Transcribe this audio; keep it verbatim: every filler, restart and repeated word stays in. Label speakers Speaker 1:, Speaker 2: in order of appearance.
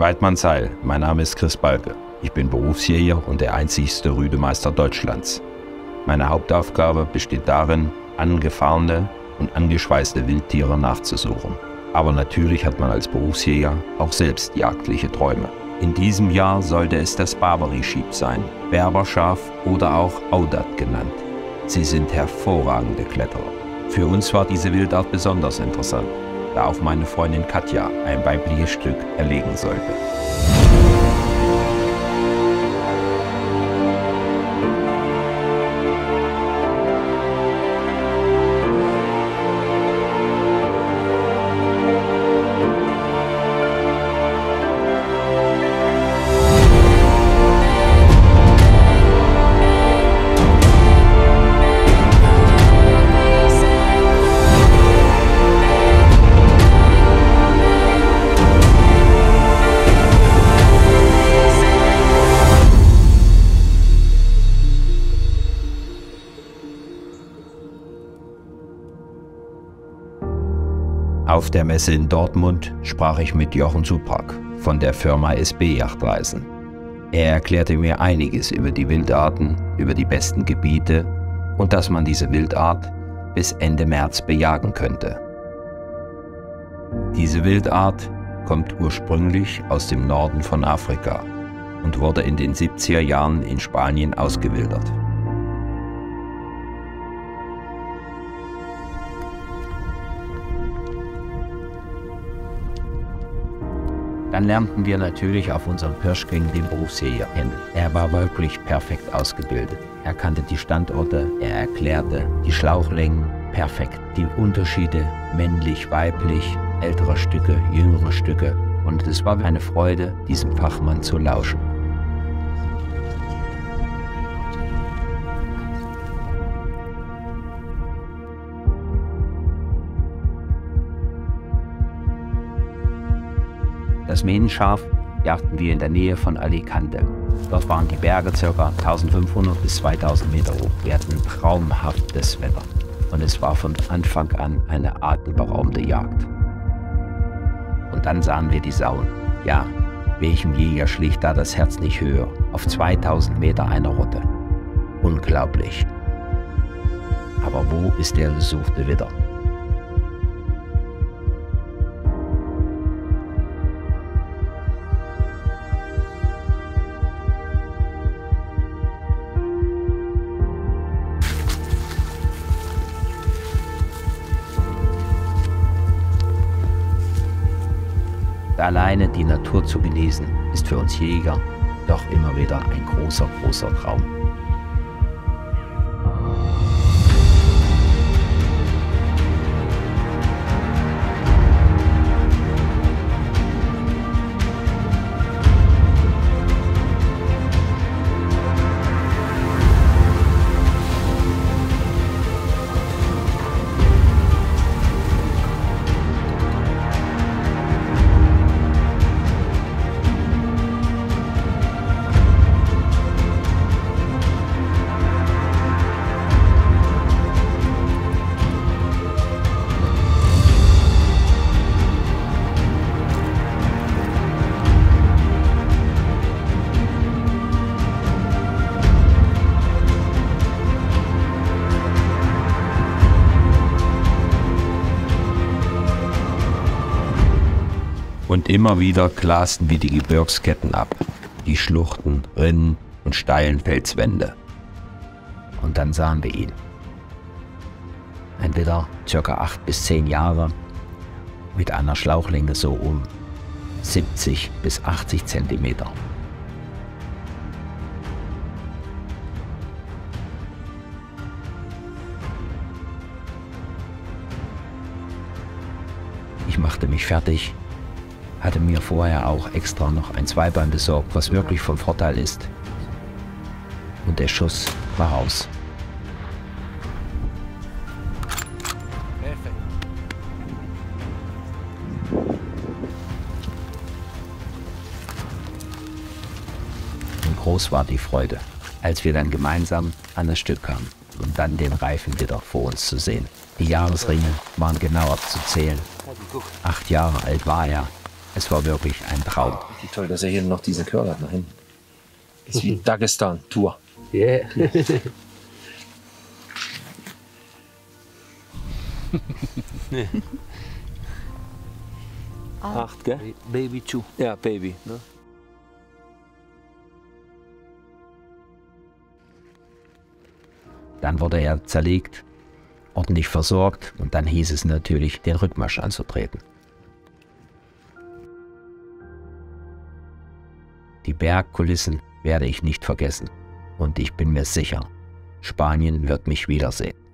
Speaker 1: Weidmannsheil, mein Name ist Chris Balke. Ich bin Berufsjäger und der einzigste Rüdemeister Deutschlands. Meine Hauptaufgabe besteht darin, angefahrene und angeschweißte Wildtiere nachzusuchen. Aber natürlich hat man als Berufsjäger auch selbst jagdliche Träume. In diesem Jahr sollte es das Barbary-Sheep sein, Berberschaf oder auch Audat genannt. Sie sind hervorragende Kletterer. Für uns war diese Wildart besonders interessant, da auf meine Freundin Katja ein weibliches Stück erlegen sollte. Auf der Messe in Dortmund sprach ich mit Jochen Suprak von der Firma S B Yachtreisen. Er erklärte mir einiges über die Wildarten, über die besten Gebiete und dass man diese Wildart bis Ende März bejagen könnte. Diese Wildart kommt ursprünglich aus dem Norden von Afrika und wurde in den siebziger Jahren in Spanien ausgewildert. Dann lernten wir natürlich auf unserem Pirschgang den Berufsjäger kennen. Er war wirklich perfekt ausgebildet. Er kannte die Standorte, er erklärte die Schlauchlängen perfekt, die Unterschiede männlich, weiblich, ältere Stücke, jüngere Stücke. Und es war eine Freude, diesem Fachmann zu lauschen. Das Mähnenschaf jagten wir in der Nähe von Alicante. Dort waren die Berge ca. eintausendfünfhundert bis zweitausend Meter hoch. Wir hatten traumhaftes Wetter und es war von Anfang an eine atemberaubende Jagd. Und dann sahen wir die Sauen. Ja, welchem Jäger schlägt da das Herz nicht höher? Auf zweitausend Meter eine Rotte. Unglaublich. Aber wo ist der gesuchte Widder? Alleine die Natur zu genießen, ist für uns Jäger doch immer wieder ein großer, großer Traum. Und immer wieder glasten wir die Gebirgsketten ab, die Schluchten, Rinnen und steilen Felswände. Und dann sahen wir ihn. Ein Widder, ca. acht bis zehn Jahre, mit einer Schlauchlänge so um siebzig bis achtzig Zentimeter. Ich machte mich fertig, hatte mir vorher auch extra noch ein Zweibein besorgt, was wirklich von Vorteil ist. Und der Schuss war aus. Und groß war die Freude, als wir dann gemeinsam an das Stück kamen und dann den Reifen wieder vor uns zu sehen. Die Jahresringe waren genau abzuzählen. Acht Jahre alt war er Es war wirklich ein Traum.
Speaker 2: Wie toll, dass er hier noch diese Curl hat nach hinten. Das ist wie Dagestan-Tour.
Speaker 3: Yeah.
Speaker 2: Acht, gell?
Speaker 3: Baby two.
Speaker 2: Ja, Baby. Ne?
Speaker 1: Dann wurde er zerlegt, ordentlich versorgt und dann hieß es natürlich, den Rückmarsch anzutreten. Die Bergkulissen werde ich nicht vergessen und ich bin mir sicher, Spanien wird mich wiedersehen.